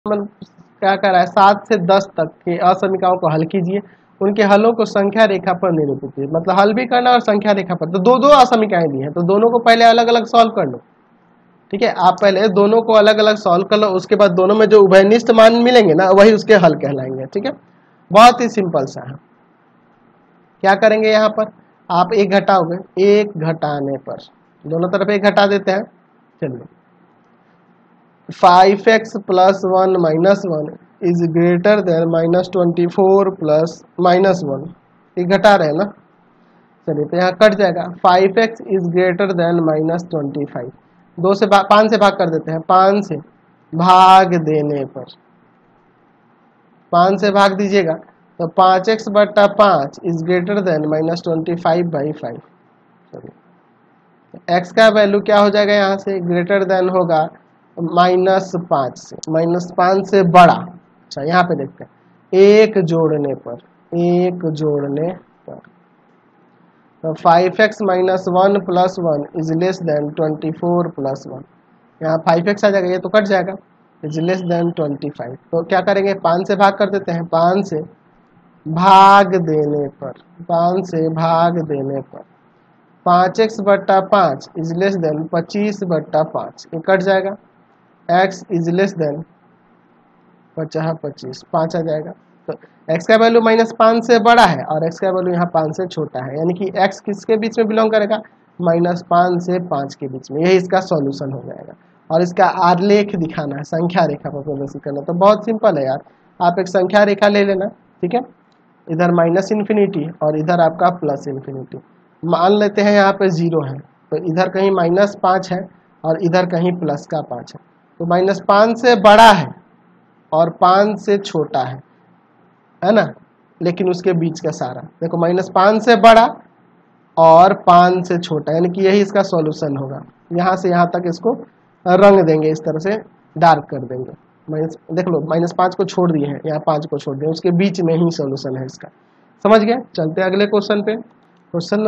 मतलब क्या कर रहा है, 7 से 10 तक के असमीकाओं को हल कीजिए, उनके हलों को संख्या रेखा पर निरूपित कीजिए। मतलब हल भी करना और संख्या रेखा पर। तो दो दो असमीकाएं दी हैं, तो दोनों को पहले अलग अलग सॉल्व कर लो। ठीक है, आप पहले दोनों को अलग अलग सॉल्व कर लो, उसके बाद दोनों में जो उभयनिष्ठ मान मिलेंगे ना, वही उसके हल कहलाएंगे। ठीक है, बहुत ही सिंपल सा है। क्या करेंगे यहाँ पर, आप एक घटाओगे, एक घटाने पर दोनों तरफ एक घटा देते हैं। चलिए, 5x + 1 - 1 इज ग्रेटर देन -24 + -1। ये घटा रहे हैं ना। चलिए, तो यहाँ कट जाएगा। 5x is greater than -25। 5 से भाग कर देते हैं। 5 से भाग देने पर 5 से भाग दीजिएगा तो 5x/5 इज ग्रेटर देन -25/5। चलिए, x का वैल्यू क्या हो जाएगा, यहाँ से ग्रेटर देन होगा -5 से, -5 से बड़ा। अच्छा, यहाँ पे देखते हैं, एक जोड़ने पर, एक जोड़ने पर तो 5x - 1 + 1 इज लेस देन 24 + 1। यहाँ 5x आ जाएगा, ये तो कट जाएगा, इज लेस देन 25। तो क्या करेंगे, 5 से भाग कर देते हैं। 5 से भाग देने पर, 5 से भाग देने पर 5x/5 इज लेस देन 25/5। ये कट जाएगा। x इज लेस देन 50/25, 5 आ जाएगा। तो x का वैल्यू -5 से बड़ा है और x का वैल्यू यहाँ 5 से छोटा है, यानी कि x किसके बीच में बिलोंग करेगा, -5 से 5 के बीच में। यही इसका सॉल्यूशन हो जाएगा। और इसका आलेख दिखाना है, संख्या रेखा पर प्रदर्शित करना। तो बहुत सिंपल है यार, आप एक संख्या रेखा ले लेना। ठीक है, इधर -∞ और इधर आपका +∞। मान लेते हैं यहाँ पे 0 है, तो इधर कहीं -5 है और इधर कहीं +5 है। तो -5 से बड़ा है और 5 से छोटा है ना, लेकिन उसके बीच का सारा देखो, -5 से बड़ा और 5 से छोटा, यानी कि यही इसका सॉल्यूशन होगा। यहाँ से यहाँ तक इसको रंग देंगे, इस तरह से डार्क कर देंगे। देख लो, -5 को छोड़ दिए हैं, यहाँ 5 को छोड़ दिए, उसके बीच में ही सॉल्यूशन है इसका। समझ गए? चलते हैं अगले क्वेश्चन पे। क्वेश्चन